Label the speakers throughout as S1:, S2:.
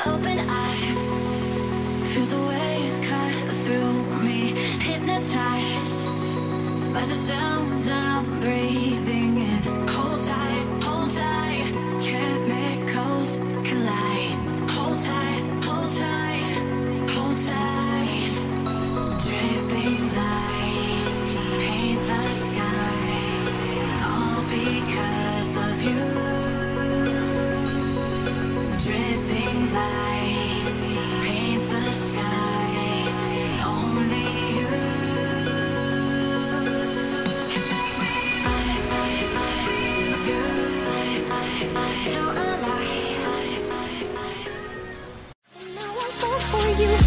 S1: open eye, feel the waves cut through me, hypnotized by the sounds I'm breathing in. Hold tight, chemicals collide. Hold tight, hold tight, hold tight. Dripping lights paint the skies, all because of you. Dripping lights paint the skies, only you can make me so alive. And now I fall for you.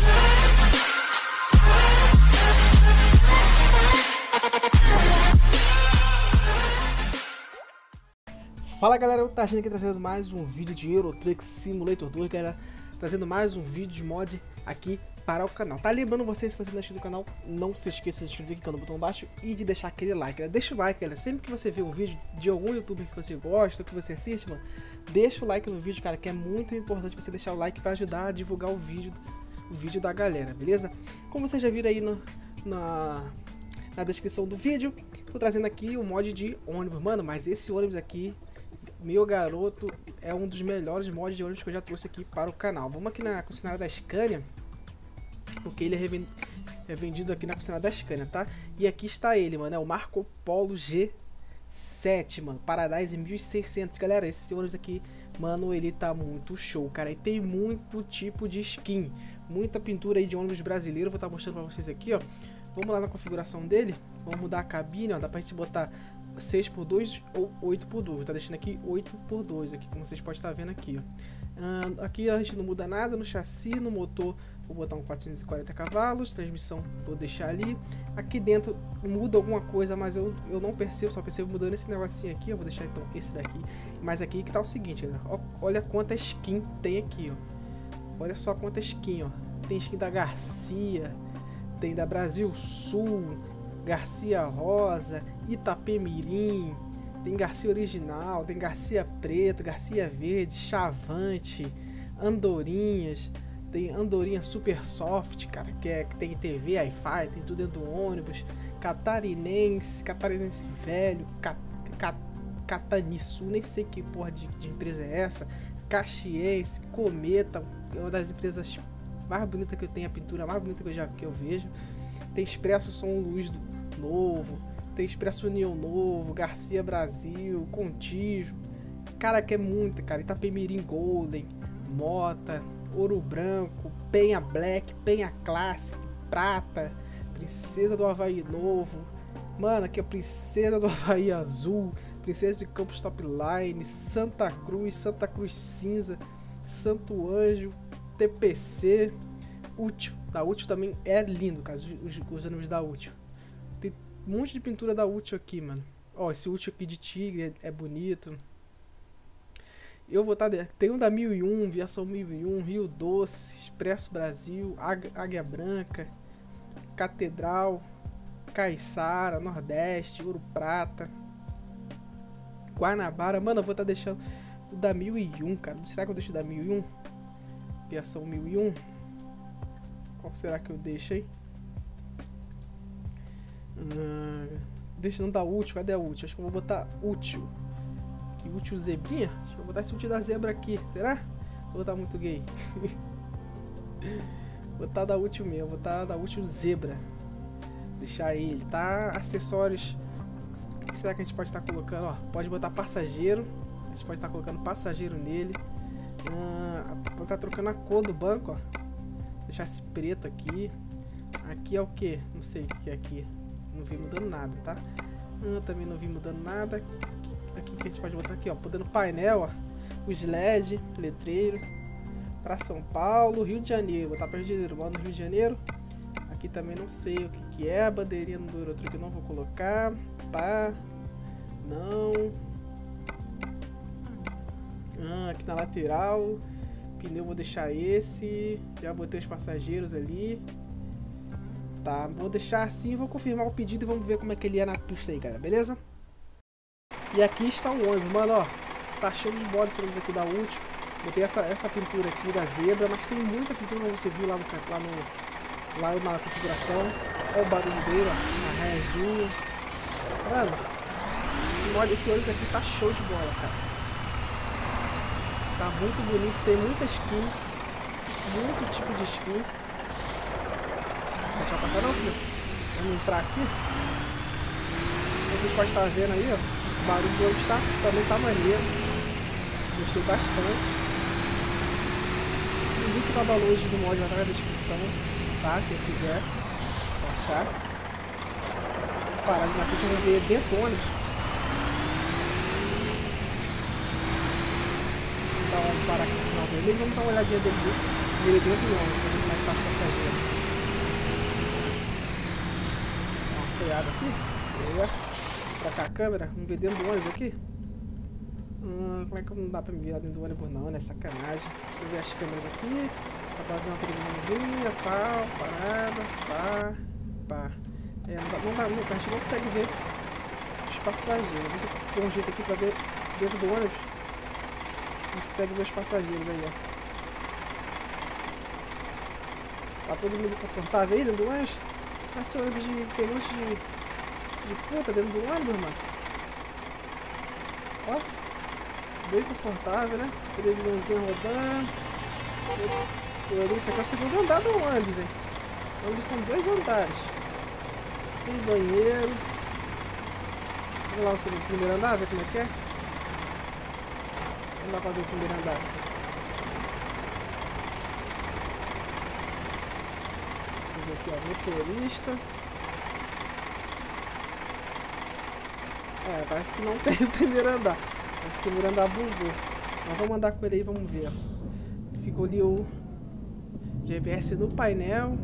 S2: Fala galera, eu Tachino aqui trazendo mais um vídeo de Euro Truck Simulator 2, galera, trazendo mais um vídeo de mod aqui para o canal. Tá lembrando vocês, se você não é inscrito no canal, não se esqueça de se inscrever aqui no botão abaixo e de deixar aquele like, galera. Deixa o like, galera, sempre que você vê um vídeo de algum youtuber que você gosta, que você assiste, mano, deixa o like no vídeo, cara, que é muito importante você deixar o like para ajudar a divulgar o vídeo da galera, beleza? Como vocês já viram aí na descrição do vídeo, tô trazendo aqui o mod de ônibus, mano, mas esse ônibus aqui, meu garoto, é um dos melhores mods de ônibus que eu já trouxe aqui para o canal. Vamos aqui na concessionária da Scania, porque ele é vendido aqui na concessionária da Scania, tá? E aqui está ele, mano, é o Marco Polo G7, mano, Paradise 1600. Galera, esse ônibus aqui, mano, ele tá muito show, cara. E tem muito tipo de skin, muita pintura aí de ônibus brasileiro. Vou estar mostrando para vocês aqui, ó. Vamos lá na configuração dele, vamos mudar a cabine, ó, dá pra gente botar 6x2 ou 8x2, tá deixando aqui 8x2 aqui, como vocês podem estar vendo aqui, ó. Aqui a gente não muda nada no chassi, no motor vou botar um 440 cavalos, transmissão vou deixar ali. Aqui dentro muda alguma coisa, mas eu não percebo, só percebo mudando esse negocinho aqui. Eu vou deixar então esse daqui, mas aqui que tá o seguinte, galera, ó, olha quanta skin tem aqui, ó. Olha só quanta skin, ó. Tem skin da Garcia, tem da Brasil Sul, Garcia Rosa, Itapemirim, tem Garcia Original, tem Garcia Preto, Garcia Verde, Chavante, Andorinhas, tem Andorinha Super Soft, cara, que tem TV, Wi-Fi, tem tudo dentro do ônibus, Catarinense Velho, Cataniçu, nem sei que porra de empresa é essa, Caxiense, Cometa, é uma das empresas mais bonitas que eu tenho, a pintura mais bonita que eu vejo. Tem Expresso São Luís Novo, tem Expresso União Novo, Garcia Brasil, Contígio, cara, que é muita, cara. Itapemirim Golden, Mota, Ouro Branco, Penha Black, Penha Classic, Prata, Princesa do Havaí Novo, mano, aqui é Princesa do Havaí Azul, Princesa de Campos Top Line, Santa Cruz Cinza, Santo Anjo, TPC, Útil. Da Útil também é lindo, cara, os ônibus da Útil. Tem um monte de pintura da Útil aqui, mano. Ó, esse Útil aqui de tigre é bonito. Eu vou estar... Tem um da 1001, Viação 1001, Rio Doce, Expresso Brasil, Águia Branca, Catedral, Caiçara, Nordeste, Ouro Prata, Guanabara. Mano, eu vou estar deixando o da 1001, cara. Será que eu deixo o da 1001? Viação 1001. Qual será que eu deixo aí? Deixando da Útil. Cadê a Útil? Acho que eu vou botar Útil. Que Útil zebrinha? Acho que eu vou botar esse Útil da zebra aqui. Será? Vou botar muito gay. Vou botar da Útil mesmo. Vou botar da Útil zebra. Deixar ele, tá? Acessórios. O que será que a gente pode estar colocando? Ó, pode botar passageiro. A gente pode estar colocando passageiro nele. Vou estar trocando a cor do banco, ó. Deixar esse preto aqui. Aqui é o que? Não sei o que é aqui. Não vi mudando nada, tá? Também não vi mudando nada. Aqui que a gente pode botar aqui, ó. Podendo painel, ó. Os LED, letreiro. Pra São Paulo, Rio de Janeiro. Botar pra Rio de Janeiro. Mano, Rio de Janeiro. Aqui também não sei o que é. A bandeirinha do Euro Truck eu não vou colocar. Pá. Não. Aqui na lateral. Pneu vou deixar esse. Já botei os passageiros ali. Tá, vou deixar assim, vou confirmar o pedido e vamos ver como é que ele é na pista aí, galera, beleza? E aqui está o ônibus, mano, ó. Tá show de bola esse ônibus aqui da Útil. Botei essa pintura aqui da zebra, mas tem muita pintura como você viu lá na configuração. Olha o barulho dele, ó, uma rézinha. Mano, esse ônibus aqui tá show de bola, cara. Tá muito bonito, tem muita skin, muito tipo de skin. Deixa eu passar não, filho. Vamos entrar aqui. Vocês podem estar vendo aí, ó. O barulho do ônibus também tá maneiro. Gostei bastante. O link para download do mod vai estar na descrição, tá? Quem quiser baixar. Vou parar ali na frente, eu vou ver dentro do ônibus. Vamos parar aqui no sinal vermelho. Vamos dar uma olhadinha dele dentro do ônibus, pra ver como é que tá os passageiros. Dá uma freada aqui. Pra cá a câmera. Vamos ver dentro do ônibus aqui. Como é que não dá pra me virar dentro do ônibus não, né? Sacanagem. Deixa eu ver as câmeras aqui. Dá pra ver uma televisãozinha, tal, parada, pá. A gente não consegue ver os passageiros. Vou ver se eu dou um jeito aqui pra ver dentro do ônibus. A gente consegue ver os passageiros aí, ó. Tá todo mundo confortável aí dentro do ônibus? Mas esse ônibus tem um monte de puta dentro do ônibus, mano. Ó. Bem confortável, né? Televisãozinha rodando. Isso aqui é o segundo andar do ônibus, hein? O ônibus são 2 andares. Tem banheiro. Vamos lá no primeiro andar, ver como é que é. Vamos lá pra ver o primeiro andar. Vamos ver aqui, ó. Motorista. Parece que não tem o primeiro andar. Parece que o primeiro andar bugou. Mas vamos andar com ele aí, vamos ver. Ficou ali o GPS no painel.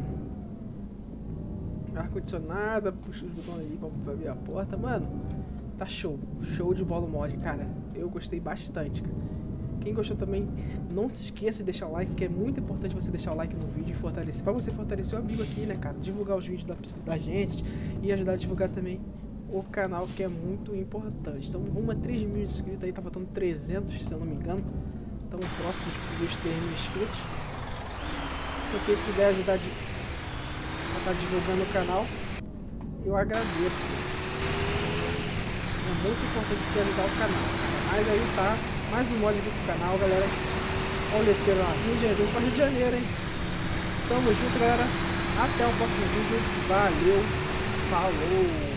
S2: Ar-condicionado. Puxa os botões aí pra abrir a porta. Mano, tá show. Show de bola o mod, cara. Eu gostei bastante, cara. Quem gostou também, não se esqueça de deixar o like, que é muito importante você deixar o like no vídeo e fortalecer. Pra você fortalecer o amigo aqui, né, cara? Divulgar os vídeos da gente e ajudar a divulgar também o canal, que é muito importante. Então, rumo a 3 mil inscritos aí, tá faltando 300, se eu não me engano. Estamos próximos de conseguir os 3 mil inscritos. Então, quem puder ajudar a estar divulgando o canal, eu agradeço. É muito importante você ajudar o canal, cara. Mas aí tá, mais um mod aqui pro canal, galera. Olha o letreiro lá, Rio de Janeiro para Rio de Janeiro, hein? Tamo junto, galera. Até o próximo vídeo. Valeu, falou!